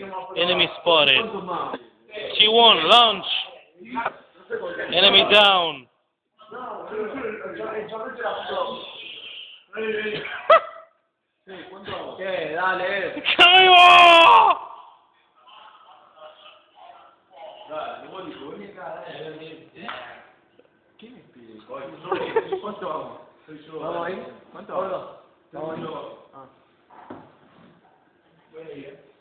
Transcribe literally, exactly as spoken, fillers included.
Enemy spotted. T one, launch. Enemy down. ¿Qué? Dale. ¡Caigo! ¿Quién me pide? ¿Cuánto vamos? ¿Vamos ahí? ¿Cuánto vamos? Vamos ahí. Ah.